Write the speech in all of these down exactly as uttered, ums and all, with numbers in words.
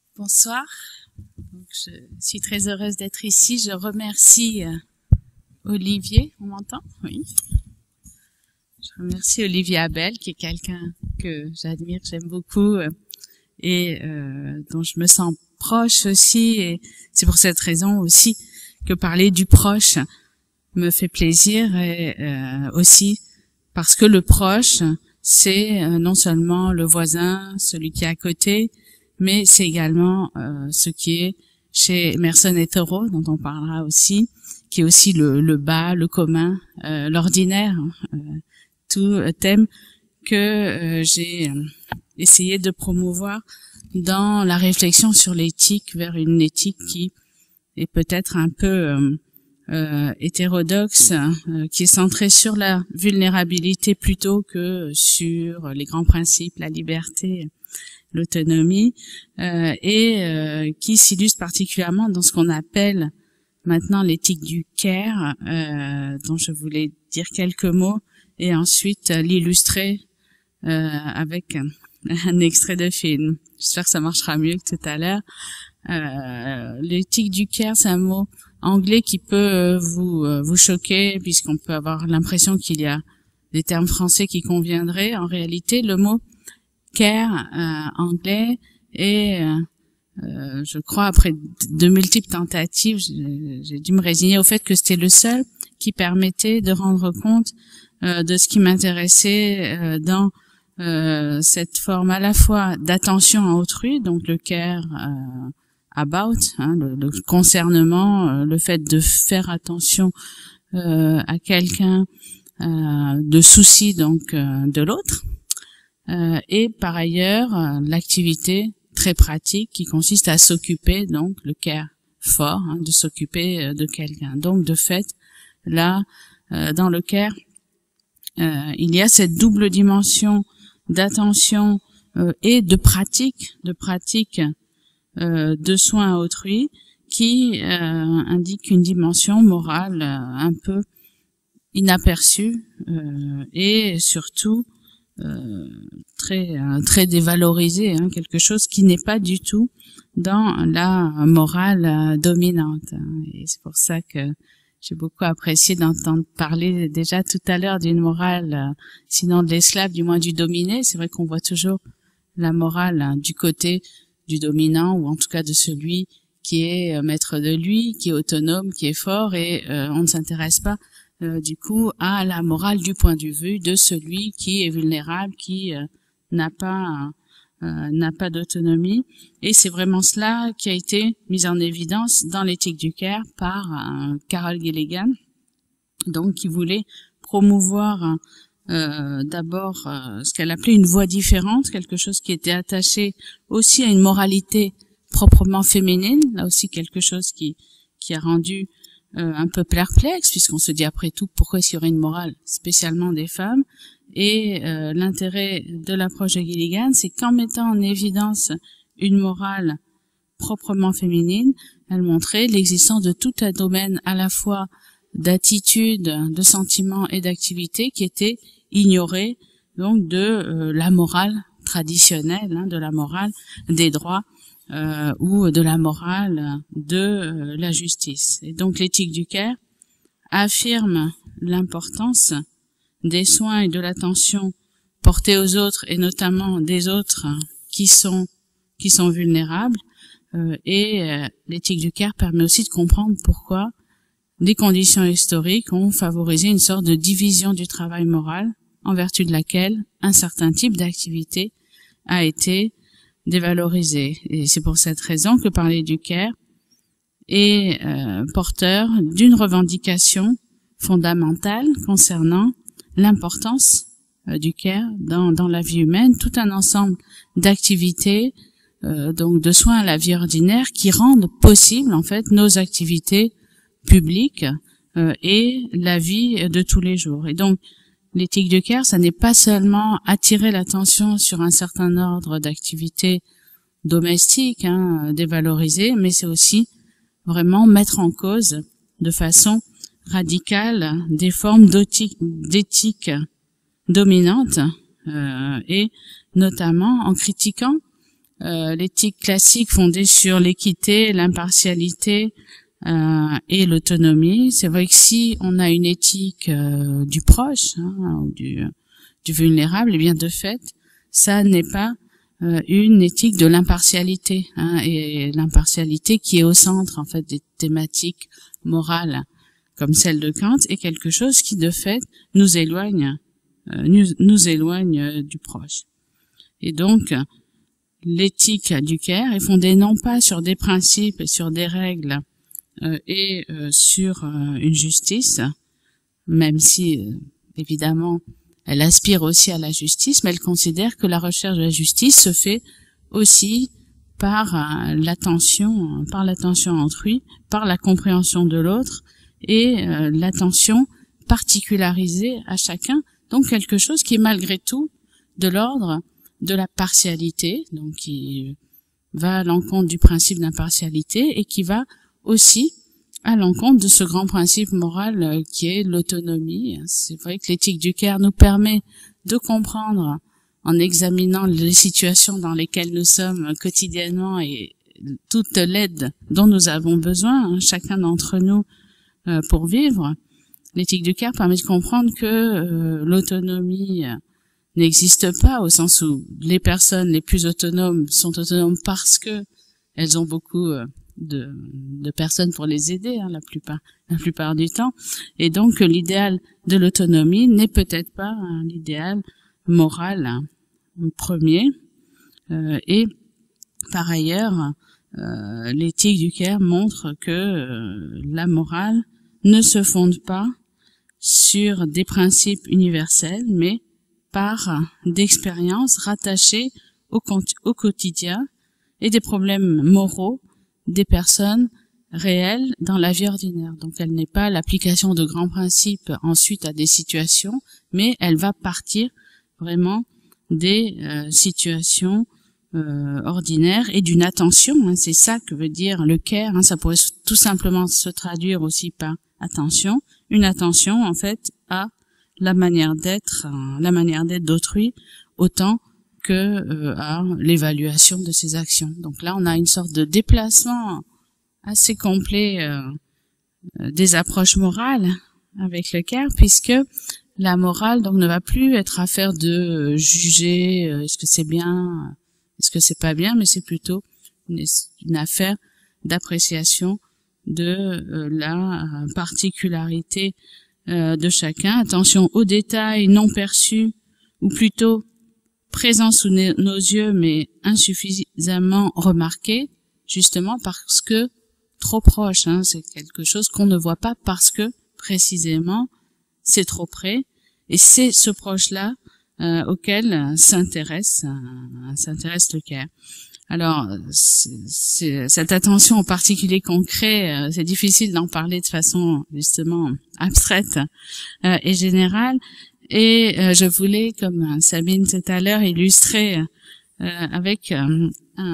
Bonsoir. Donc, je suis très heureuse d'être ici. Je remercie euh, Olivier. On m'entend? Oui. Je remercie Olivier Abel, qui est quelqu'un que j'admire, que j'aime beaucoup euh, et euh, dont je me sens proche aussi. Et c'est pour cette raison aussi que parler du proche me fait plaisir, et euh, aussi parce que le proche, c'est euh, non seulement le voisin, celui qui est à côté, mais c'est également euh, ce qui est chez Emerson et Thoreau, dont on parlera aussi, qui est aussi le, le bas, le commun, euh, l'ordinaire, euh, tout thème que euh, j'ai essayé de promouvoir dans la réflexion sur l'éthique, vers une éthique qui est peut-être un peu euh, euh, hétérodoxe, euh, qui est centrée sur la vulnérabilité plutôt que sur les grands principes, la liberté, l'autonomie, euh, et euh, qui s'illustre particulièrement dans ce qu'on appelle maintenant l'éthique du care, euh, dont je voulais dire quelques mots, et ensuite euh, l'illustrer euh, avec un, un extrait de film. J'espère que ça marchera mieux que tout à l'heure. Euh, l'éthique du care, c'est un mot anglais qui peut euh, vous euh, vous choquer, puisqu'on peut avoir l'impression qu'il y a des termes français qui conviendraient. En réalité, le mot care euh, anglais et euh, euh, je crois après de multiples tentatives, j'ai, j'ai dû me résigner au fait que c'était le seul qui permettait de rendre compte euh, de ce qui m'intéressait euh, dans euh, cette forme à la fois d'attention à autrui, donc le care euh, about, hein, le, le concernement, euh, le fait de faire attention euh, à quelqu'un, euh, de souci donc euh, de l'autre. Euh, et par ailleurs, euh, l'activité très pratique qui consiste à s'occuper, donc le care for, hein, de s'occuper euh, de quelqu'un. Donc de fait, là, euh, dans le care, euh, il y a cette double dimension d'attention euh, et de pratique, de pratique euh, de soins à autrui, qui euh, indique une dimension morale euh, un peu inaperçue euh, et surtout Euh, très euh, très dévalorisé, hein, quelque chose qui n'est pas du tout dans la morale euh, dominante. Hein. Et c'est pour ça que j'ai beaucoup apprécié d'entendre parler déjà tout à l'heure d'une morale, euh, sinon de l'esclave, du moins du dominé. C'est vrai qu'on voit toujours la morale hein, du côté du dominant, ou en tout cas de celui qui est euh, maître de lui, qui est autonome, qui est fort, et euh, on ne s'intéresse pas Euh, du coup à la morale du point de vue de celui qui est vulnérable, qui euh, n'a pas euh, n'a pas d'autonomie. Et c'est vraiment cela qui a été mis en évidence dans l'éthique du care par euh, Carol Gilligan, donc qui voulait promouvoir euh, d'abord euh, ce qu'elle appelait une voie différente, quelque chose qui était attaché aussi à une moralité proprement féminine, là aussi quelque chose qui qui a rendu Euh, un peu perplexe, puisqu'on se dit après tout pourquoi est-ce qu'il y aurait une morale spécialement des femmes. Et euh, l'intérêt de l'approche de Gilligan, c'est qu'en mettant en évidence une morale proprement féminine, elle montrait l'existence de tout un domaine à la fois d'attitude, de sentiments et d'activité qui était ignoré donc de euh, la morale traditionnelle, hein, de la morale des droits Euh, ou de la morale de euh, la justice. Et donc l'éthique du care affirme l'importance des soins et de l'attention portés aux autres, et notamment des autres qui sont qui sont vulnérables. Euh, et euh, l'éthique du care permet aussi de comprendre pourquoi des conditions historiques ont favorisé une sorte de division du travail moral, en vertu de laquelle un certain type d'activité a été dévalorisé. Et c'est pour cette raison que parler du care est euh, porteur d'une revendication fondamentale concernant l'importance euh, du care dans, dans la vie humaine, tout un ensemble d'activités, euh, donc de soins à la vie ordinaire, qui rendent possible en fait nos activités publiques euh, et la vie de tous les jours. Et donc l'éthique du care, ça n'est pas seulement attirer l'attention sur un certain ordre d'activités domestiques, hein, dévalorisées, mais c'est aussi vraiment mettre en cause de façon radicale des formes d'éthique dominante, euh, et notamment en critiquant euh, l'éthique classique fondée sur l'équité, l'impartialité euh, et l'autonomie. C'est vrai que si on a une éthique euh, du proche hein, ou du, du vulnérable, eh bien de fait, ça n'est pas euh, une éthique de l'impartialité hein, et l'impartialité qui est au centre en fait des thématiques morales comme celle de Kant est quelque chose qui de fait nous éloigne euh, nous, nous éloigne du proche. Et donc l'éthique du Caire est fondée non pas sur des principes et sur des règles euh, et euh, sur euh, une justice, même si euh, évidemment elle aspire aussi à la justice, mais elle considère que la recherche de la justice se fait aussi par euh, l'attention, par l'attention à autrui, par la compréhension de l'autre et euh, l'attention particularisée à chacun. Donc quelque chose qui est malgré tout de l'ordre de la partialité, donc qui va à l'encontre du principe d'impartialité et qui va aussi à l'encontre de ce grand principe moral euh, qui est l'autonomie. C'est vrai que l'éthique du Caire nous permet de comprendre, en examinant les situations dans lesquelles nous sommes quotidiennement et toute l'aide dont nous avons besoin, hein, chacun d'entre nous, euh, pour vivre. L'éthique du Caire permet de comprendre que euh, l'autonomie euh, n'existe pas au sens où les personnes les plus autonomes sont autonomes parce que elles ont beaucoup euh, de, de personnes pour les aider, hein, la plupart, la plupart du temps. Et donc, l'idéal de l'autonomie n'est peut-être pas hein, l'idéal moral hein, premier. Euh, et par ailleurs, euh, l'éthique du Caire montre que euh, la morale ne se fonde pas sur des principes universels, mais par d'expériences rattachées au, au quotidien et des problèmes moraux des personnes réelles dans la vie ordinaire. Donc elle n'est pas l'application de grands principes ensuite à des situations, mais elle va partir vraiment des euh, situations euh, ordinaires et d'une attention. Hein, c'est ça que veut dire le care. Hein, ça pourrait tout simplement se traduire aussi par attention. Une attention en fait à la manière d'être, euh, la manière d'être d'autrui, autant que euh, à l'évaluation de ses actions. Donc là, on a une sorte de déplacement assez complet euh, euh, des approches morales avec le care, puisque la morale donc ne va plus être affaire de euh, juger euh, est-ce que c'est bien, est-ce que c'est pas bien, mais c'est plutôt une, une affaire d'appréciation de euh, la particularité euh, de chacun. Attention aux détails non perçus, ou plutôt présents sous nos yeux mais insuffisamment remarqués, justement parce que trop proche. Hein, c'est quelque chose qu'on ne voit pas parce que précisément c'est trop près, et c'est ce proche-là euh, auquel s'intéresse euh, s'intéresse le care. Alors, c'est, c'est, cette attention en particulier qu'on crée, euh, c'est difficile d'en parler de façon justement abstraite euh, et générale. Et euh, je voulais, comme Sabine tout à l'heure, illustrer euh, avec euh,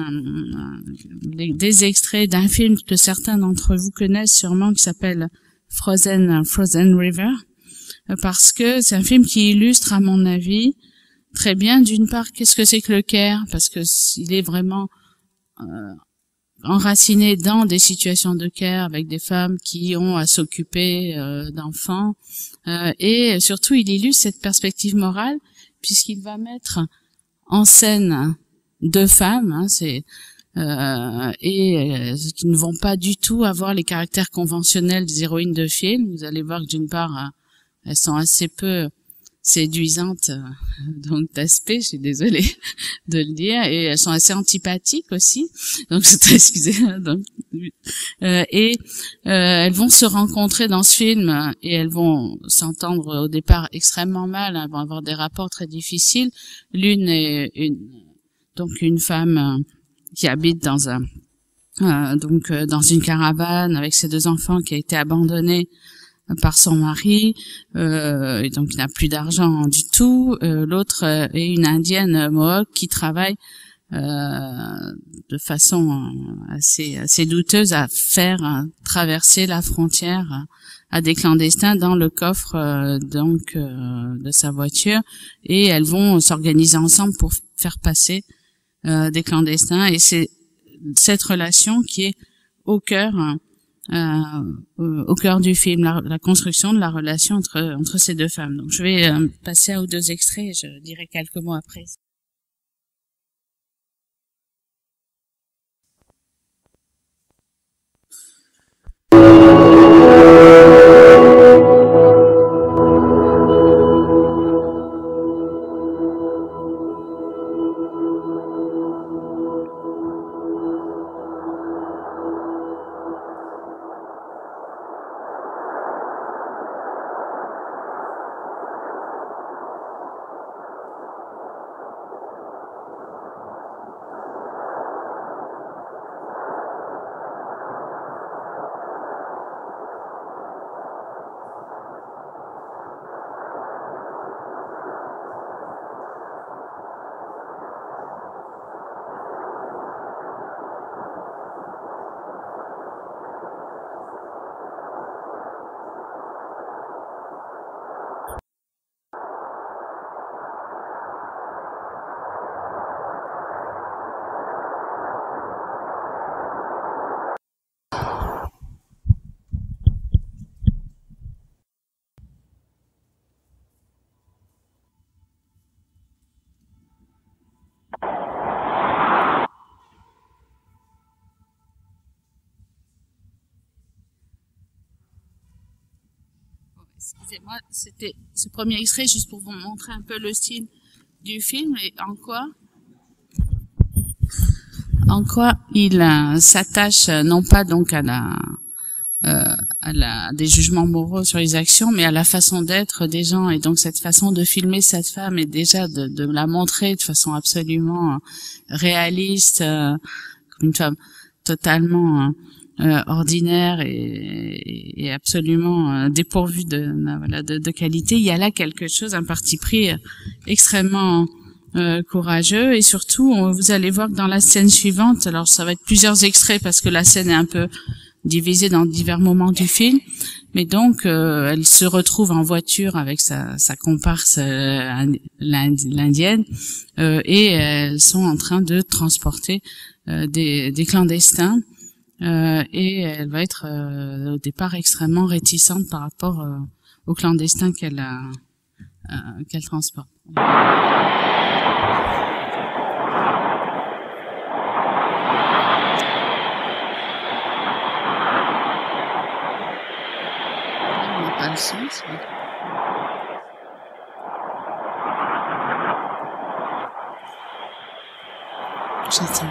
un, des, des extraits d'un film que certains d'entre vous connaissent sûrement, qui s'appelle Frozen, Frozen River, euh, parce que c'est un film qui illustre, à mon avis, très bien, d'une part, qu'est-ce que c'est que le care, parce que il est vraiment euh, enraciné dans des situations de care avec des femmes qui ont à s'occuper euh, d'enfants, euh, et surtout il illustre cette perspective morale puisqu'il va mettre en scène deux femmes, hein, c'est euh, et euh, qui ne vont pas du tout avoir les caractères conventionnels des héroïnes de film. Vous allez voir que d'une part euh, elles sont assez peu séduisantes euh, donc d'aspect, je suis désolée de le dire, et elles sont assez antipathiques aussi, donc excusez donc euh, et euh, elles vont se rencontrer dans ce film et elles vont s'entendre au départ extrêmement mal, hein, elles vont avoir des rapports très difficiles. L'une est une donc une femme euh, qui habite dans un euh, donc euh, dans une caravane avec ses deux enfants, qui a été abandonnée par son mari, euh, et donc il n'a plus d'argent du tout. Euh, l'autre euh, est une indienne mohawk qui travaille euh, de façon assez assez douteuse à faire euh, traverser la frontière euh, à des clandestins dans le coffre euh, donc euh, de sa voiture, et elles vont s'organiser ensemble pour faire passer euh, des clandestins, et c'est cette relation qui est au cœur euh, au cœur du film, la, la construction de la relation entre entre ces deux femmes. Donc je vais euh, passer à aux deux extraits et je dirai quelques mots après. Excusez-moi, c'était ce premier extrait juste pour vous montrer un peu le style du film et en quoi, en quoi il euh, s'attache euh, non pas donc à la, euh, à la des jugements moraux sur les actions, mais à la façon d'être des gens, et donc cette façon de filmer cette femme et déjà de, de la montrer de façon absolument euh, réaliste, euh, comme une femme totalement euh, Euh, ordinaire et, et absolument euh, dépourvu de, voilà, de, de qualité. Il y a là quelque chose, un parti pris euh, extrêmement euh, courageux, et surtout on, vous allez voir que dans la scène suivante, alors ça va être plusieurs extraits parce que la scène est un peu divisée dans divers moments du film, mais donc euh, elle se retrouve en voiture avec sa, sa comparse euh, l'indienne euh, et elles sont en train de transporter euh, des, des clandestins. Euh, et elle va être euh, au départ extrêmement réticente par rapport euh, aux clandestins qu'elle euh, qu'elle transporte. On n'a pas le sens. Mais... J'attends.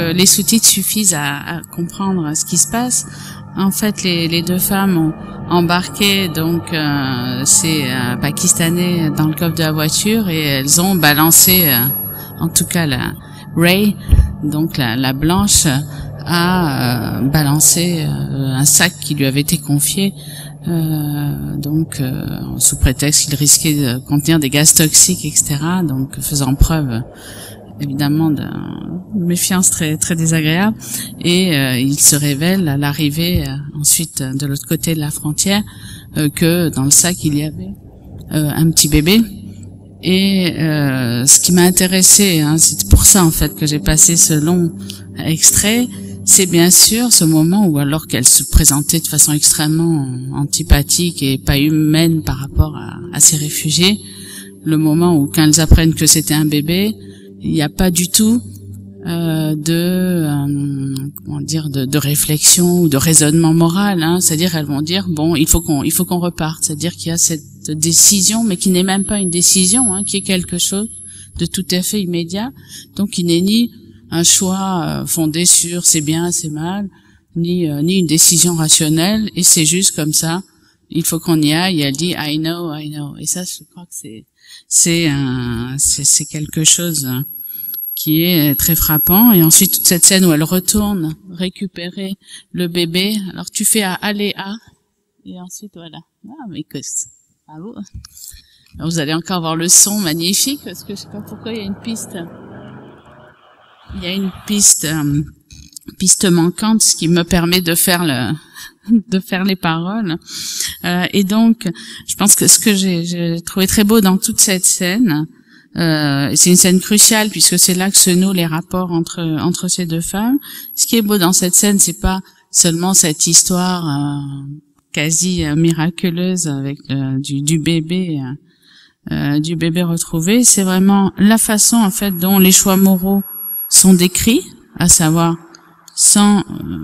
que les sous-titres suffisent à, à comprendre ce qui se passe. En fait, les, les deux femmes ont embarqué donc euh, ces euh, Pakistanais dans le coffre de la voiture et elles ont balancé, euh, en tout cas la Ray, donc la, la blanche, a euh, balancé euh, un sac qui lui avait été confié, euh, donc euh, sous prétexte qu'il risquait de contenir des gaz toxiques, et cetera. Donc faisant preuve évidemment de méfiance très très désagréable, et euh, il se révèle à l'arrivée euh, ensuite de l'autre côté de la frontière euh, que dans le sac il y avait euh, un petit bébé. Et euh, ce qui m'a intéressé, hein, c'est pour ça en fait que j'ai passé ce long extrait, c'est bien sûr ce moment où, alors qu'elle se présentait de façon extrêmement antipathique et pas humaine par rapport à, à ces réfugiés, le moment où quand elles apprennent que c'était un bébé, il n'y a pas du tout euh, de euh, comment dire de, de réflexion ou de raisonnement moral, hein. C'est-à-dire elles vont dire bon, il faut qu'on il faut qu'on reparte. C'est-à-dire qu'il y a cette décision, mais qui n'est même pas une décision, hein, qui est quelque chose de tout à fait immédiat. Donc qui n'est ni un choix euh, fondé sur c'est bien, c'est mal, ni euh, ni une décision rationnelle. Et c'est juste comme ça. Il faut qu'on y aille. Et elle dit I know, I know. Et ça, je crois que c'est c'est un c'est c'est quelque chose, hein, qui est très frappant. Et ensuite toute cette scène où elle retourne récupérer le bébé. Alors tu fais à aller à, et ensuite voilà. Ah mais que bravo. Alors, vous allez encore voir le son magnifique, parce que je sais pas pourquoi il y a une piste. Il y a une piste euh, piste manquante, ce qui me permet de faire le de faire les paroles. Euh, et donc je pense que ce que j'ai, j'ai trouvé très beau dans toute cette scène, Euh, c'est une scène cruciale puisque c'est là que se nouent les rapports entre entre ces deux femmes. Ce qui est beau dans cette scène, c'est pas seulement cette histoire euh, quasi euh, miraculeuse avec le, du, du bébé euh, du bébé retrouvé, c'est vraiment la façon en fait dont les choix moraux sont décrits, à savoir sans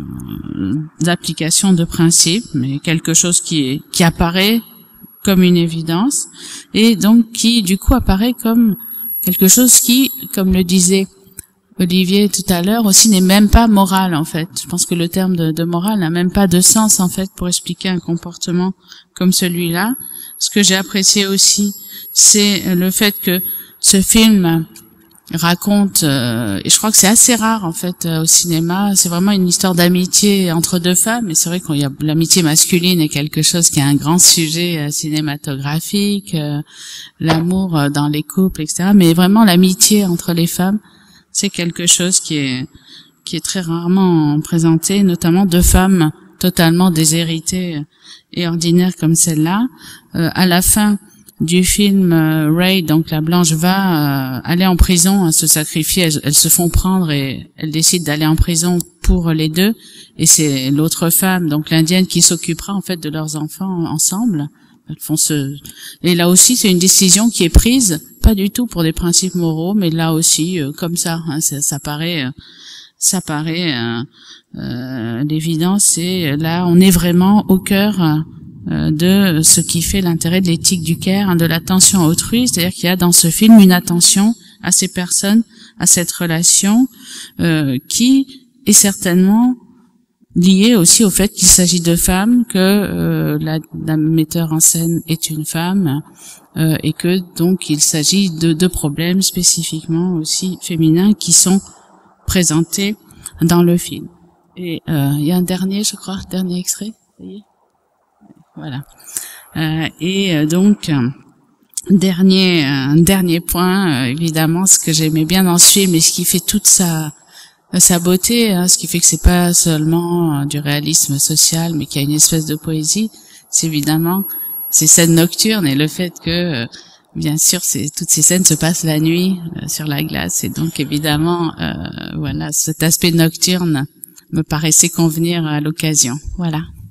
euh, application de principe, mais quelque chose qui est qui apparaît comme une évidence, et donc qui du coup apparaît comme quelque chose qui, comme le disait Olivier tout à l'heure, aussi n'est même pas moral en fait. Je pense que le terme de, de morale n'a même pas de sens en fait pour expliquer un comportement comme celui-là. Ce que j'ai apprécié aussi, c'est le fait que ce film raconte, euh, et je crois que c'est assez rare en fait euh, au cinéma, c'est vraiment une histoire d'amitié entre deux femmes, et c'est vrai qu'il y a l'amitié masculine est quelque chose qui est un grand sujet euh, cinématographique, euh, l'amour euh, dans les couples, et cetera. Mais vraiment l'amitié entre les femmes, c'est quelque chose qui est qui est très rarement présenté, notamment deux femmes totalement déshéritées et ordinaires comme celle-là. Euh, à la fin du film, euh, Ray, donc la blanche, va euh, aller en prison, hein, se sacrifier, elles, elles se font prendre et elles décident d'aller en prison pour les deux, et c'est l'autre femme, donc l'indienne, qui s'occupera en fait de leurs enfants ensemble. Elles font ce... Et là aussi, c'est une décision qui est prise, pas du tout pour des principes moraux, mais là aussi, euh, comme ça, hein, ça, ça paraît, euh, ça paraît euh, euh, l'évidence, et là, on est vraiment au cœur euh, de ce qui fait l'intérêt de l'éthique du care, hein, de l'attention à autrui, c'est-à-dire qu'il y a dans ce film une attention à ces personnes, à cette relation, euh, qui est certainement liée aussi au fait qu'il s'agit de femmes, que euh, la, la metteur en scène est une femme, euh, et que donc il s'agit de deux problèmes spécifiquement aussi féminins qui sont présentés dans le film. Et euh, il y a un dernier, je crois, dernier extrait, ça y est. Voilà. Euh, et euh, donc euh, dernier un euh, dernier point, euh, évidemment, ce que j'aimais bien dans ce film et ce qui fait toute sa sa beauté, hein, ce qui fait que c'est pas seulement euh, du réalisme social, mais qu'il y a une espèce de poésie, c'est évidemment ces scènes nocturnes et le fait que euh, bien sûr c'est toutes ces scènes se passent la nuit euh, sur la glace, et donc évidemment euh, voilà, cet aspect nocturne me paraissait convenir à l'occasion. Voilà.